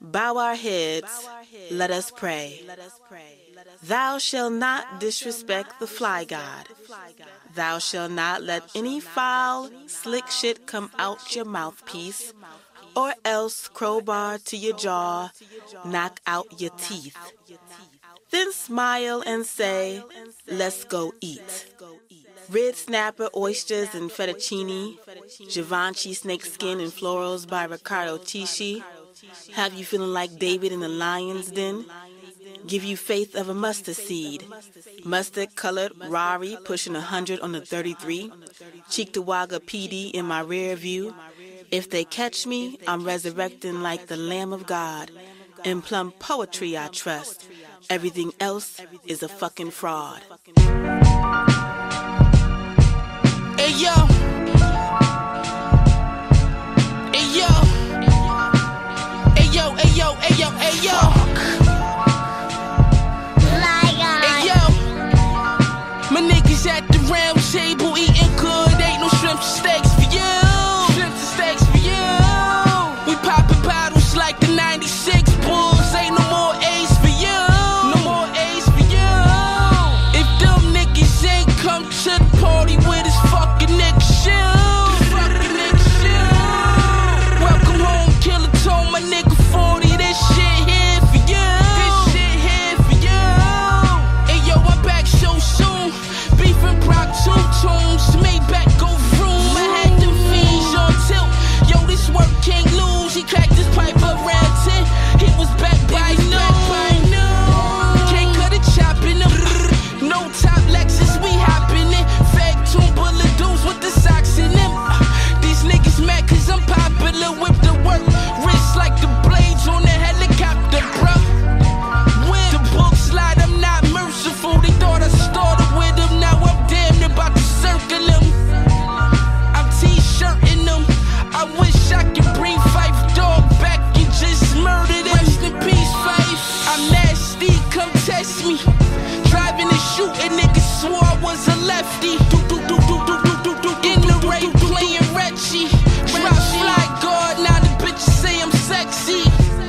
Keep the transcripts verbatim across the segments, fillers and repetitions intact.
Bow our heads, let us pray. Thou shalt not disrespect the fly god. Thou shalt not let any foul, slick shit come out your mouthpiece, or else crowbar to your jaw, knock out your teeth. Then smile and say, let's go eat. Red snapper, oysters, and fettuccine, Givenchy snakeskin and florals by Riccardo Tisci. Have you feeling like David in the lion's den? Give you faith of a mustard seed. Mustard-colored Rari pushing a hundred on the thirty-three. Cheektowaga P D in my rear view. If they catch me, I'm resurrecting like the Lamb of God. In plum poetry I trust. Everything else is a fucking fraud. Hey yo. Hey yo. Hey yo, hey yo, hey yo, hey yo. Hey yo. My niggas at the round table eating good. Ain't no shrimp and steaks for you. Shrimp and steaks for you. We popping bottles like the ninety-six Bulls. Ain't no more A's for you. No more A's for you. If them niggas ain't come to the party with his fucking nigga shoes. Fucking nigga shoes. Welcome home, killer told my nigga forty. This shit here for you. This shit here for you. Hey yo, I'm back so soon. Beefing Brock two tunes. Maybach go vroom. I had them fiends on tilt. Yo, this work can't lose. He cracked his pipe around ten. He was back by noon. Can't cut a chop in him. No top Lexus, we hopping in. Fag tune bullet dudes with the socks in them. Uh, these niggas mad cause I'm popular with the work. Wrist like the blades on the helicopter, bro. When the book slide, I'm not merciful. They thought I started with them, now I'm damn near about to circle them. I'm t-shirting them. I wish I could bring Fife Dog back and just murder them. Rest in peace, Fife. I'm nasty, come test me. Driving and shooting, niggas swore I was a lefty. Do do do do do do do do. In the rain playing Reggie. Drop fly guard, now the bitches say I'm sexy.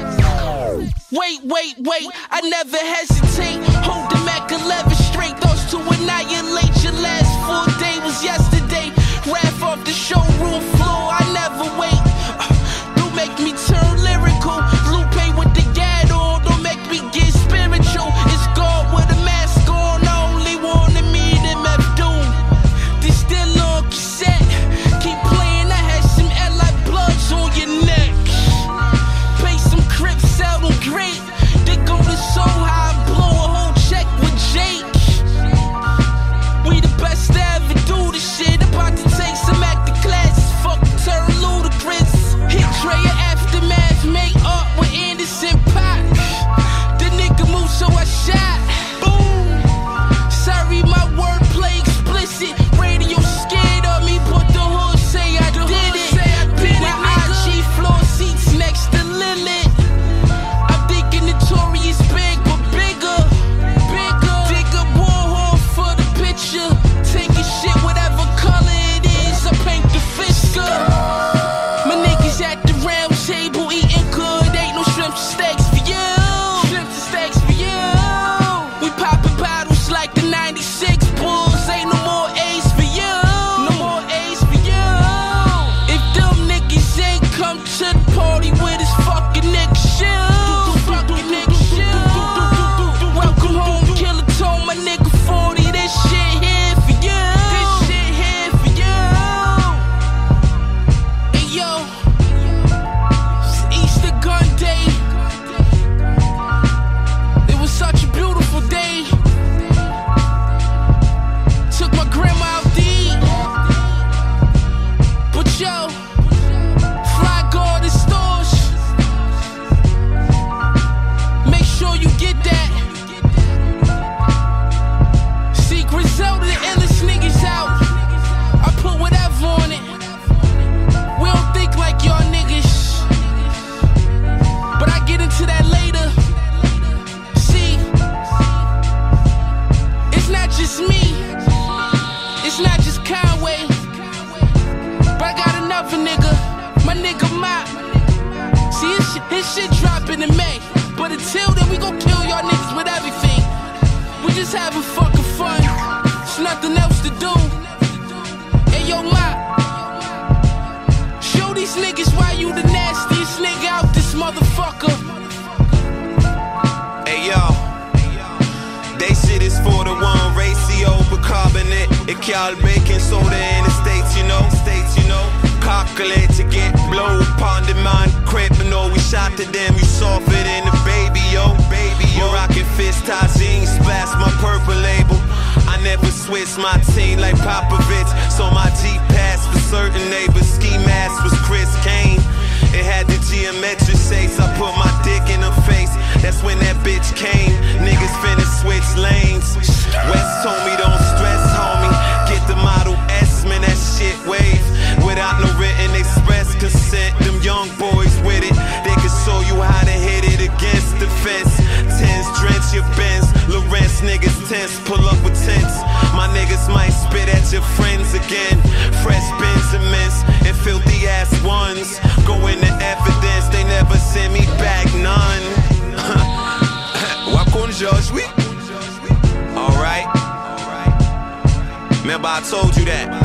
Wait, wait, wait, I never hesitate. Hold the Mac eleven straight. Those to annihilate your last full day was yesterday. Wrath off the showroom floor, I never wait. Uh, don't make me turn lyrical. Lupe with the gat on, don't make me get spiritual. It's God with a mask on, I only wanna meet him at Doom. This still on cassette, keep playing, I had some L I bloods on your neck. Pay some crips out on great. They go to so high, blow a whole check with Jake. We the best to ever do this shit. About to take some acting classes, fuck turn This shit dropping in May. But until then, we gon' kill y'all niggas with everything. We just having fucking fun. There's nothing else to do. Hey, yo, Ma, show these niggas why you the nastiest nigga out this motherfucker. Hey, yo. They shit is for the one ratio bicarbonate. It called baking soda in the States, you know. States, you know. Calculate to get blow upon demand. Criminal, we shot to them, you softer than a baby, yo. Baby, yo. Rockin' fist ties, jeans, splash my purple label. I never switched my team like Popovich. So my G passed for certain neighbors. Ski mask was Chris Kane. It had the geometric shapes. I put my dick in her face. That's when that bitch came. Niggas finna switch lanes. West told me don't stress, homie. Get the Model S, man, that shit wave. Without no written express consent. Them young boys with it. They can show you how to hit it against the fence. Tens drench your Benz. Lawrence niggas tense. Pull up with tents. My niggas might spit at your friends again. Fresh Benzimins and filthy ass ones. Go into evidence, they never send me back none. Walk on George, we alright. Remember I told you that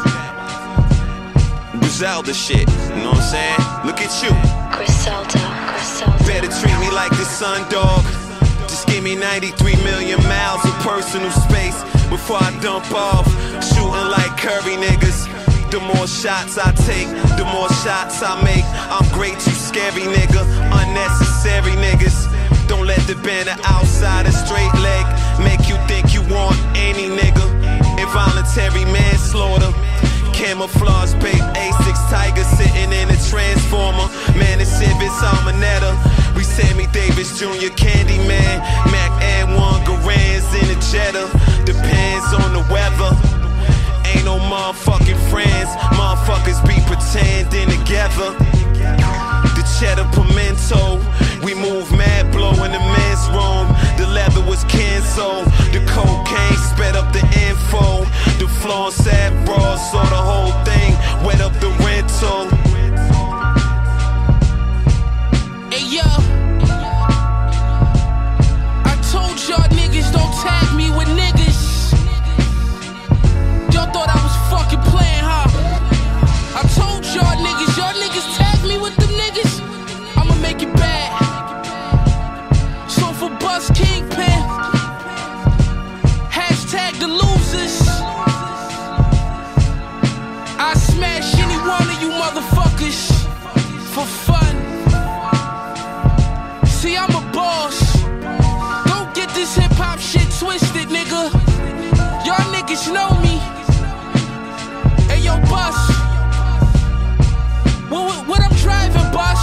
Griselda shit, you know what I'm saying? Look at you, Griselda, Griselda. Better treat me like the sun dog. Just give me ninety-three million miles of personal space before I dump off. Shooting like Curry niggas. The more shots I take, the more shots I make. I'm great, you scary nigga. Unnecessary niggas. Don't let the banner outside a straight leg make you think you want any nigga. Involuntary manslaughter. Camouflage babe, A six Tiger sitting in a transformer. Man, this shit is Almanetta. We Sammy Davis Junior Candyman. Mac Air one Garans in a Jetta. Depends on the weather. Ain't no motherfucking friends. Motherfuckers be pretending together. The cheddar pimento. We move mad blow in the men's room. The leather was canceled. The cocaine sped up the info. The floor sad bras saw the whole thing. Wet up the rental. Hey yo, I told y'all niggas don't tag me with niggas. Y'all thought I was fucking playing, huh? I told y'all niggas, y'all niggas tag me with them niggas, I'ma make it bad. So for Buzz Kingpin, hashtag the losers. I smash any one of you motherfuckers for fun. See, I'm a boss. Don't get this hip hop shit twisted, nigga. Y'all niggas know me. Hey yo, bus. What, what I'm driving, bus?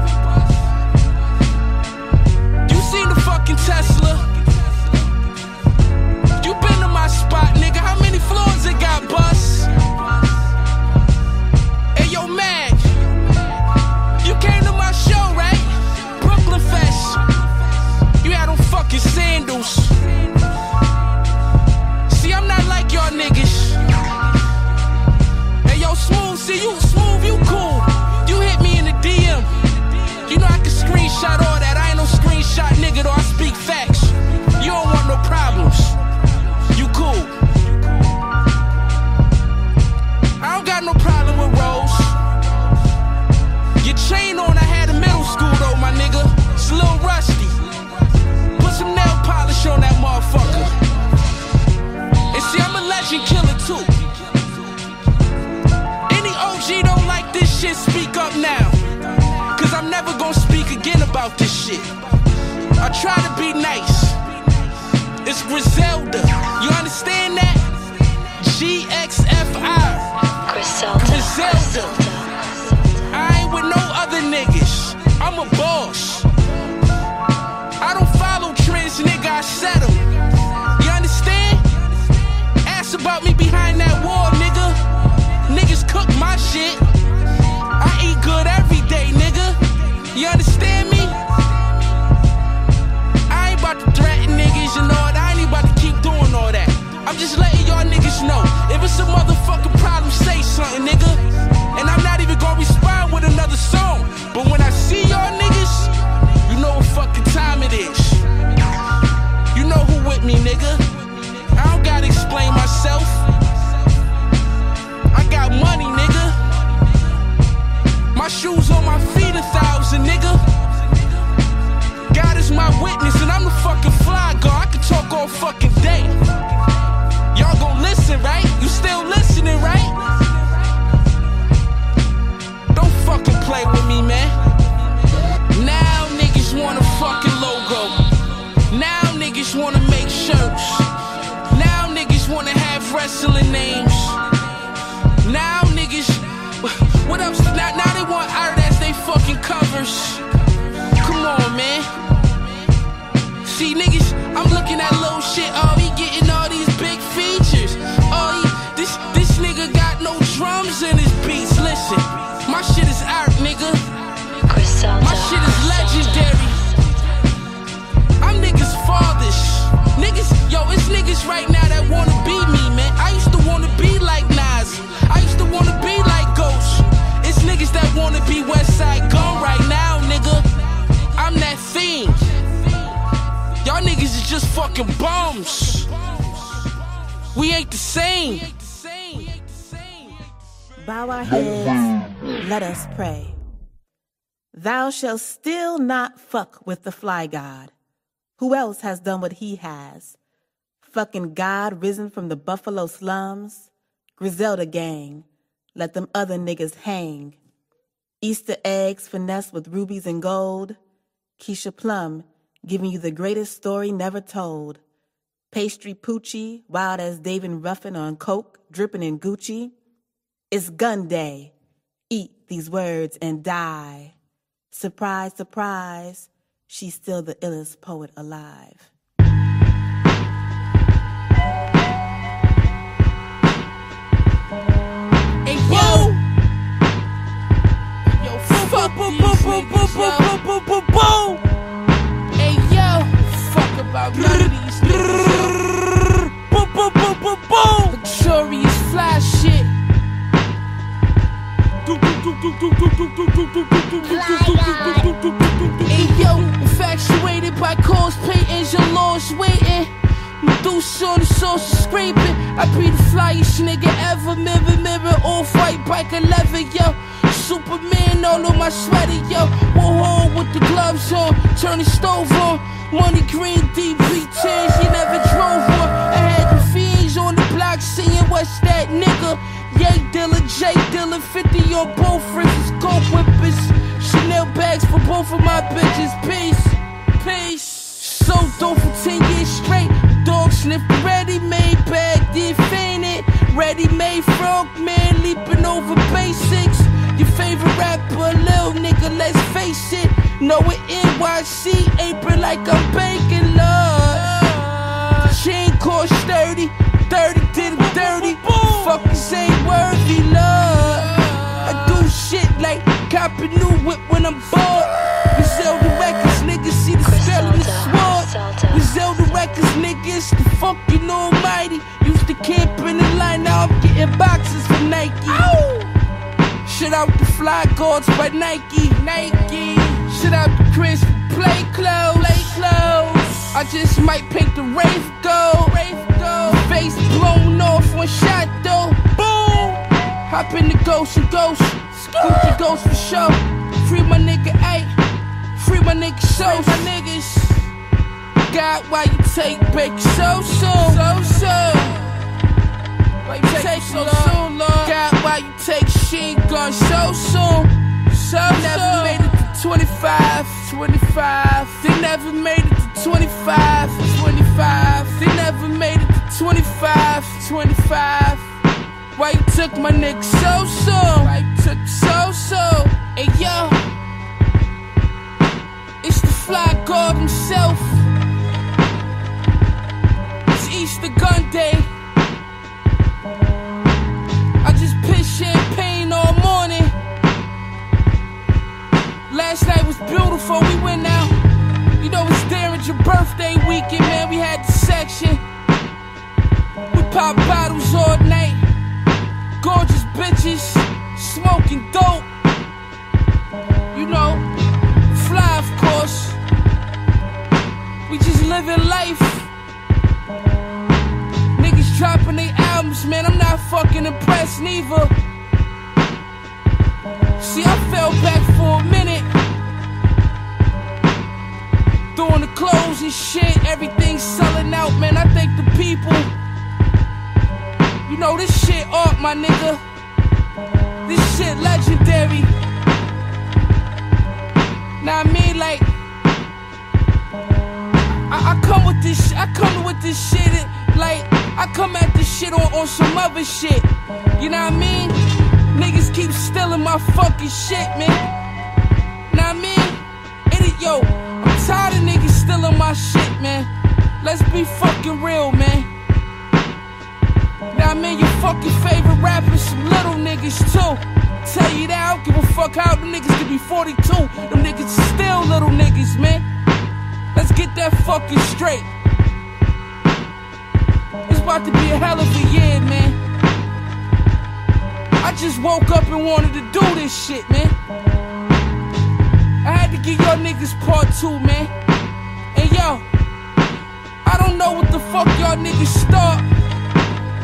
You seen the fucking Tesla? You been to my spot, nigga. How many floors it got, bus? Hey yo, Mag. You came to my show, right? Brooklyn Fest. You had on fucking sandals. See, I'm not like y'all niggas. Hey yo, Smooth, see you, Smooth, you cool. You hit me in the D M. You know I can screenshot all that. I ain't no screenshot nigga, though I speak facts. You don't want no problems. You cool. I don't got no problem with Rose. Your chain on, I had in middle school though, my nigga. It's a little rusty. Put some nail polish on that motherfucker. And see, I'm a legend killer too. Any O G don't like this shit, speak up now. Cause I'm never gonna speak again about this shit. I try to be nice. It's Griselda. You understand that? G X F I. Griselda, Griselda. I ain't with no other niggas. I'm a boss. I don't follow trends, nigga, I set them. You understand? Ask about me behind that wall, nigga. Niggas cook my shit. I eat good every day, nigga. You understand me? I ain't about to threaten niggas and all that. I ain't about to keep doing all that. I'm just letting y'all niggas know. If it's a motherfucking problem, say something, nigga. And I'm not even gonna respond with another song. But when I see y'all niggas, We ain't the same. Bow our heads, let us pray. Thou shalt still not fuck with the fly god. Who else has done what he has? Fucking God risen from the Buffalo slums. Griselda gang, let them other niggas hang. Easter eggs finessed with rubies and gold. Keisha Plum giving you the greatest story never told. Pastry Poochie, wild as David Ruffin on coke, dripping in Gucci. It's gun day. Eat these words and die. Surprise, surprise, she's still the illest poet alive. Hey yo, yo, fuck these niggas, yo. Hey yo, fuck about none of these niggas, yo. Luxurious fly shit. Hey yo, infatuated by cause patents, your laws waiting. Medusa on the social scraping. I be the flyest nigga ever. Mirror, mirror, off-white bike eleven, yo. Superman all on my sweater, yo. Warhol with the gloves on, turn the stove on. Money green, D P tens, you never drove on. I had the fiends on the block singing, what's that nigga? Yay Dilla, J Dilla, fifty on both wrists, coke whippers. Chanel bags for both of my bitches, peace, peace. So dope for ten years straight. Dog sniffed the ready-made bag, then fainted. Ready-made frog man leaping over basics. Your favorite rapper, lil nigga, let's face it. Know it N Y C, apron like I'm baking, Lord. Chain cost thirty, thirty did it dirty. Fuckers ain't worthy, Lord. I do shit like cop a new whip when I'm bored. Griselda Records, niggas see the spell in the sword. Griselda Records, niggas, the fucking almighty. Used to camp in the line, now I'm getting boxes from Nike. Ow! Shout out the Fly Guards by Nike, Nike. Shout out the Chris for play clothes, play clothes. I just might paint the Wraith gold, Wraith gold. Face blown off one shot though, boom. Hop in the ghost and ghost, Gucci ghost for show. Free my nigga, ayy. Free my nigga, so my niggas. God, why you take break so soon, so soon? Why you take so soon, Lord? God, why you take shit gun so soon? So never made it to twenty-five, twenty-five. They never made it to twenty-five, twenty-five. They never made it to twenty-five, twenty-five. Why you took my nigga so soon? Why you took so soon? Hey yo, it's the Fly God himself. It's Easter gun day. I just pissed champagne all morning. Last night was beautiful, we went out. You know it's Derringer birthday weekend, man, we had the section. We pop bottles all night. Gorgeous bitches, smoking dope. You know, fly of course. We just living life. Niggas dropping their albums, man, I'm not fucking impressed neither. See, I fell back for a minute. Doing the clothes and shit, everything's selling out, man. I thank the people. You know, this shit art, my nigga. This shit legendary. Now I mean, like, I, I come with this, I come with this shit, like, I come at this shit on, on some other shit. You know what I mean? Niggas keep stealing my fucking shit, man. Now I mean, it, yo, I'm tired of niggas stealing my shit, man. Let's be fucking real, man. Now I mean, your fucking favorite rappers, some little niggas too. Tell you that, I don't give a fuck how them niggas can be forty-two. Them niggas still little niggas, man. Let's get that fucking straight. It's about to be a hell of a year, man. I just woke up and wanted to do this shit, man. I had to give y'all niggas part two, man. And yo, I don't know what the fuck y'all niggas start,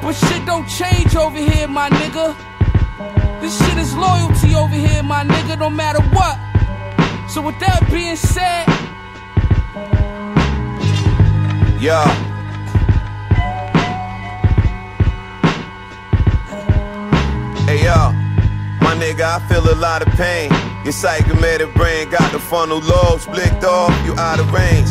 But shit don't change over here, my nigga. This shit is loyalty over here, my nigga, no matter what. So with that being said, yeah. Hey yo, my nigga, I feel a lot of pain. Your psychomatic brain got the frontal lobes blicked off, you out of range.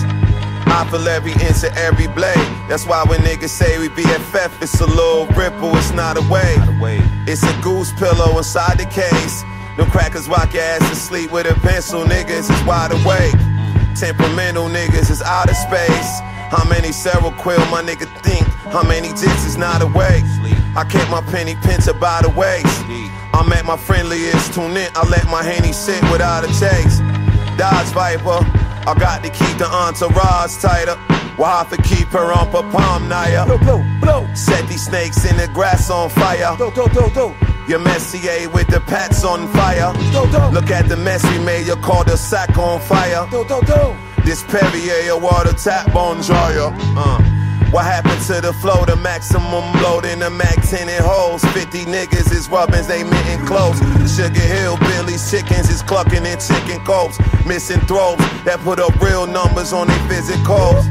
I feel every inch of every blade. That's why when niggas say we B F F, it's a little ripple, it's not a wave. It's a goose pillow inside the case. Them crackers rock your ass to sleep with a pencil. Niggas is wide awake. Temperamental niggas is out of space. How many Seroquel my nigga think? How many dicks is not awake? I kept my penny pincher by the waist. I'm at my friendliest, tune in, I let my Henny sit without a chase. Dodge Viper, I got to keep the entourage tighter. We'll have to keep her on per palm naya. Blow, blow, blow. Set these snakes in the grass on fire. Do, do, do, do. Your Messier with the pats on fire. Do, do. Look at the mess we made, you call the sack on fire. Do, do, do. This Perrier, a water tap on dryer. Uh. What happened to the flow, the maximum load in the Mac ten holes? fifty niggas is rubbins, they mitten close. The Sugar Hill Billy's chickens is clucking in chicken copes. Missing throats that put up real numbers on their physicals.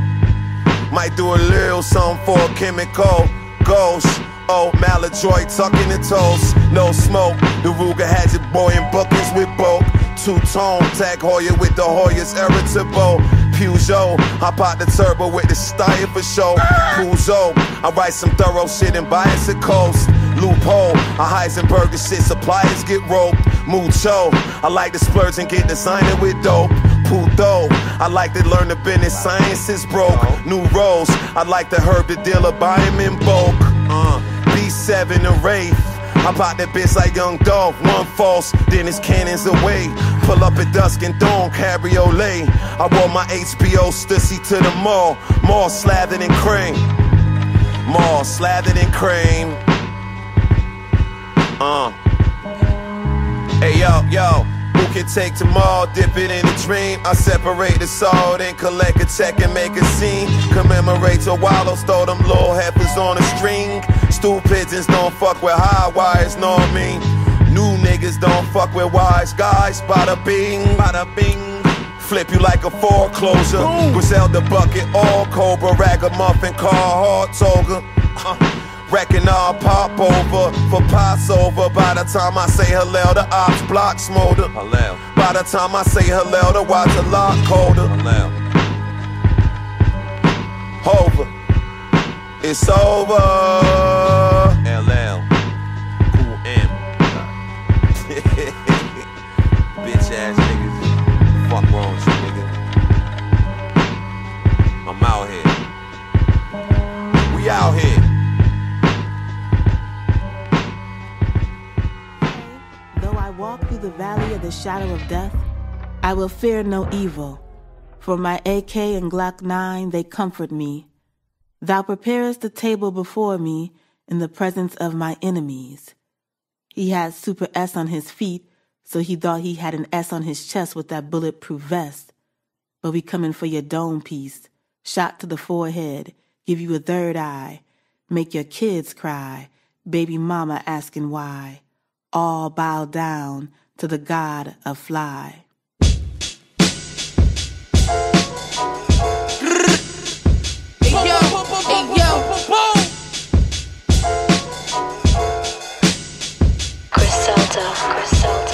Might do a little something for a chemical. Ghost, oh, Maladroit tucking the toast. No smoke, the Ruger had your boy in buckets with bulk. Two-tone, tag Hoya with the Hoyas irritable. Peugeot, hop out the turbo with the style for show. Puzo, I write some thorough shit and bicycles. Loophole, a Heisenberg and shit, suppliers get roped. Mucho, I like to splurge and get designer with dope. Puto, I like to learn the business, science is broke. New rolls, I like to herb the dealer, buy him in bulk. Uh, B seven and Wraith, I pop that bitch like Young Dog. One false, then his cannons away. Pull up at dusk and dawn, cabriolet. I wore my H B O stussy to the mall. More slathered in cream. More slathered in cream. Uh. Hey yo, yo. Who can take tomorrow, dip it in a dream? I separate the salt and collect a check and make a scene. Commemorate to wallows, throw them little heifers on a string. Stool pigeons don't fuck with high wires, know what I mean? New niggas don't fuck with wise guys. Bada bing, bada bing. Flip you like a foreclosure. Boom. Griselda bucket, all Cobra, ragamuffin, car, hard toga. Uh. Reckon I'll pop over for Passover. By the time I say Hallel, the ops block smolder. Hallel. By the time I say Hallel, the watch a lot colder. Hallel. Over. It's over. L L. Cool M. Bitch ass niggas. Fuck wrong with you, nigga. I'm out here. We out here. Walk through the valley of the shadow of death, I will fear no evil, for my A K and Glock nine, they comfort me. Thou preparest the table before me in the presence of my enemies. He had Super S on his feet, so he thought he had an S on his chest with that bulletproof vest. But we coming for your dome piece, shot to the forehead, give you a third eye, make your kids cry, baby mama asking why. All bow down to the god of fly. Hey yo, hey yo, Griselda, Griselda.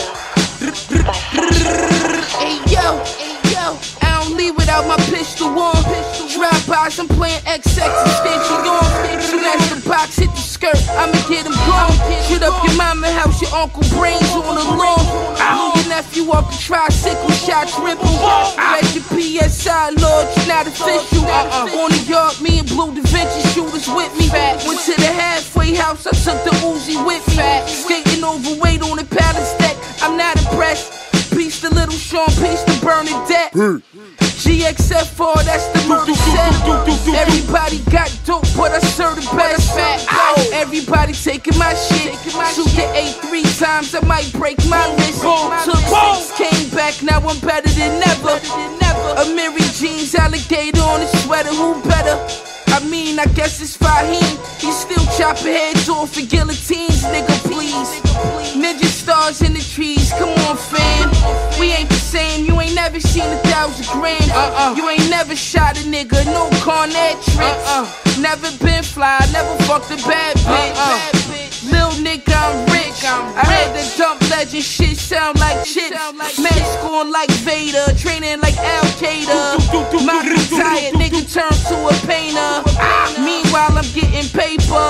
Hey yo, hey yo, I don't leave without my pistol on. Drive by, I'm playing X X and Stitchy on. Soon as the box hit the skirt, I'ma get him gone. Shoot up your mama house, your uncle brains on the lawn. Blew your nephew off the tricycle, shots ripple. Read your P S I, Lord, you're not official. Uh-uh. On the yard, me and Blue Da Vinci shooters with me. Went to the halfway house, I took the Uzi with me. Skating overweight on the palace deck, I'm not impressed. Peace to Little Sean, peace to Bernadette. G X F R, that's the murder set. Everybody got dope, but I serve the best. Everybody taking my shit. Shoot the A three times, I might break my wrist. Took six, came back, now I'm better than ever. A Mary Jeans alligator on the sweater, who better? I mean, I guess it's Fahim. He still chopping heads off for guillotines, nigga, please. Ninja stars in the trees, come on, fam. We ain't the same, you ain't never seen a thousand grams. Uh-uh. You ain't never shot a nigga, no cornet tricks. Uh-uh. Never been fly, never fucked a bad bitch. Uh-uh. Lil nigga, I'm rich. I'm I heard that dump legend shit sound like shit. Man scoring like Vader, training like Al Qaeda. My retired nigga turned to a painter. Meanwhile, I'm getting paper.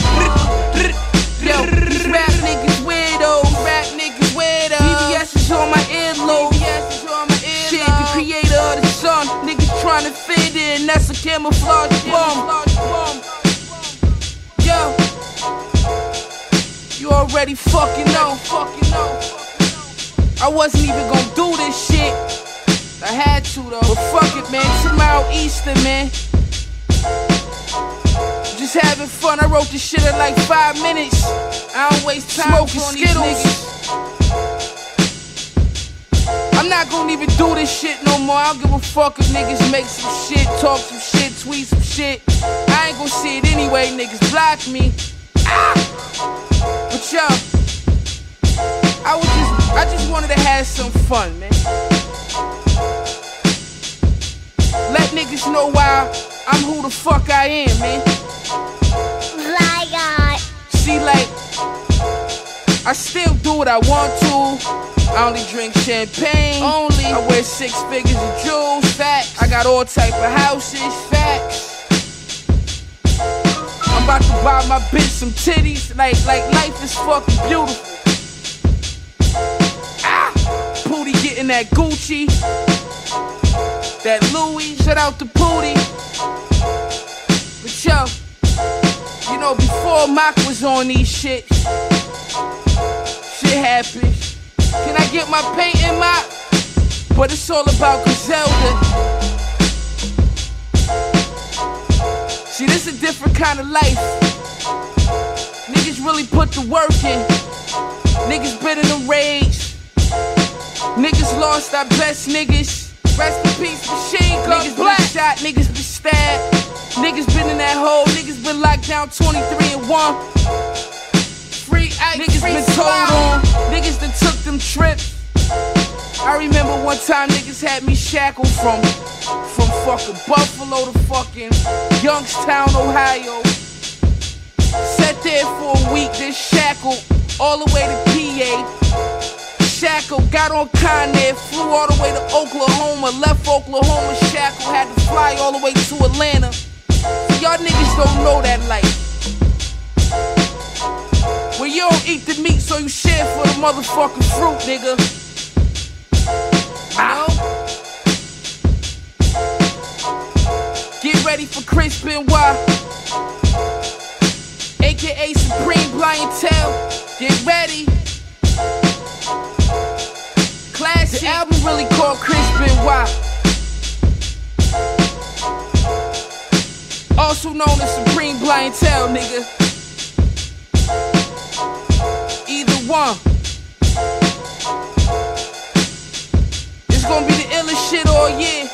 Yo, these rap niggas weirdos. Rap niggas weirdos. B B S is on my earlobe. Shit, the creator of the sun. Niggas trying to fit in. That's a camouflage bomb. Yo, you already fucking know. I wasn't even gonna do this shit. I had to though. But fuck it, man. Tomorrow Easter, man. Just having fun. I wrote this shit in like five minutes. I don't waste time smoking on these niggas. I'm not gonna even do this shit no more. I don't give a fuck if niggas make some shit, talk some shit, tweet some shit. I ain't gonna see it anyway. Niggas block me. Ah! But yo, I was just, I just wanted to have some fun, man. Let niggas know why I'm who the fuck I am, man. My God. See, like, I still do what I want to. I only drink champagne. Only. I wear six figures of jewels. Facts. I got all type of houses. Facts. I'm about to buy my bitch some titties. Like, like life is fucking beautiful. Ah, Pootie getting that Gucci. That Louis, shout out to Pootie. But yo, you know, before Mock was on these shit, shit happened. Can I get my painting, Mock? But it's all about Griselda. See, this a different kind of life. Niggas really put the work in. Niggas been in the rage. Niggas lost our best niggas. Rest in peace, machine gun. Niggas black. Been shot, niggas been stabbed. Niggas been in that hole, niggas been locked down twenty-three and one. Free ice, niggas free been told on. Niggas that took them trips. I remember one time niggas had me shackled from From fucking Buffalo to fucking Youngstown, Ohio. Sat there for a week, then shackled all the way to P A. Shackled, got on Con-Air, flew all the way to Oklahoma, left Oklahoma shackled, had to fly all the way to Atlanta. Y'all niggas don't know that life. When you don't eat the meat, so you share for the motherfucking fruit, nigga. You know? Get ready for Chris Benoit, aka Supreme Clientele. Get ready. Classic. The album really called Chris Benoit, also known as Supreme Clientele, nigga. Either one. It's gonna be the illest shit all year.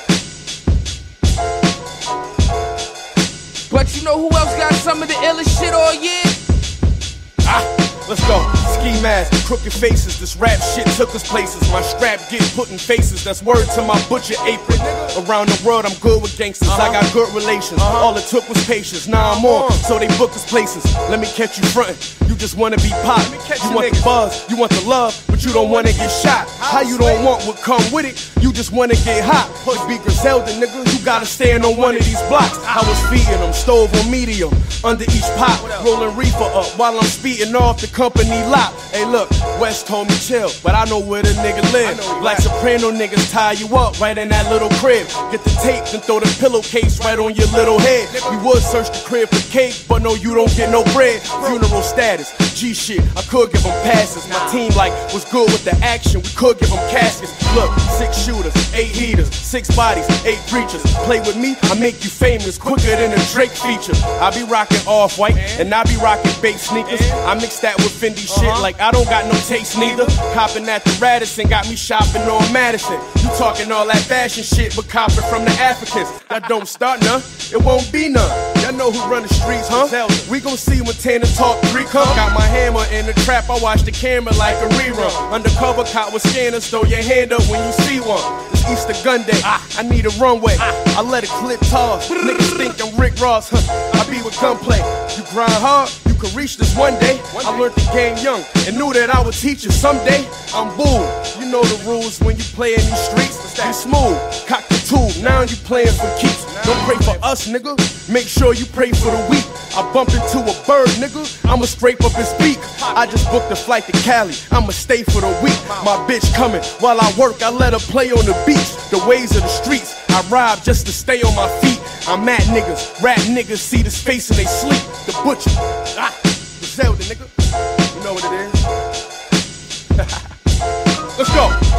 But you know who else got some of the illest shit all year? Ah. Let's go. Ski mask, crooked faces. This rap shit took us places. My strap get put in faces. That's word to my butcher apron. Around the world, I'm good with gangsters. Uh-huh. I got good relations. Uh-huh. All it took was patience. Now I'm on, so they book us places. Let me catch you frontin'. You just wanna be pop. You want the buzz, you want the love, but you don't wanna get shot. How you don't want what come with it? You just wanna get hot. To be Griselda, nigga, you gotta stand on one of these blocks. I was feeding them, stove on medium, under each pot, rolling reefer up while I'm speeding off the company lot. Hey look, West told me chill, but I know where the nigga live. Black Soprano niggas tie you up right in that little crib. Get the tape, then throw the pillowcase right on your little head. We would search the crib for cake, but no, you don't get no bread. Funeral status, status. G shit, I could give them passes. My team like was good with the action, we could give them caskets. Look, six shooters, eight heaters, six bodies, eight preachers. Play with me, I make you famous quicker than a Drake feature. I be rocking off-white and I be rocking bait sneakers. I mix that with Fendi shit like I don't got no taste neither. Copping at the Radisson got me shopping on Madison. You talking all that fashion shit but copping from the Africans. That don't start none, it won't be none. Y'all know who run the streets, huh? We gon' see when Tanner talk three come. Got my hammer in the trap, I watch the camera like a rerun. Undercover cop with scanners, throw your hand up when you see one. It's Easter gun day, I need a runway. I let it clip toss, niggas think I'm Rick Ross, huh? I be with gunplay. You grind hard, you can reach this one day. I learned the game young and knew that I would teach you someday. I'm bull, you know the rules when you play in these streets. You smooth, cock the tool, now you playing for keeps. Don't pray for us, nigga, make sure you pray for the weak. I bump into a bird, nigga, I'ma scrape up his beak. I just booked a flight to Cali, I'ma stay for the week. My bitch coming, while I work, I let her play on the beach. The ways of the streets, I rob just to stay on my feet. I'm at niggas, rap niggas see this face and they sleep. The butcher, ah, Griselda, nigga, you know what it is. Let's go.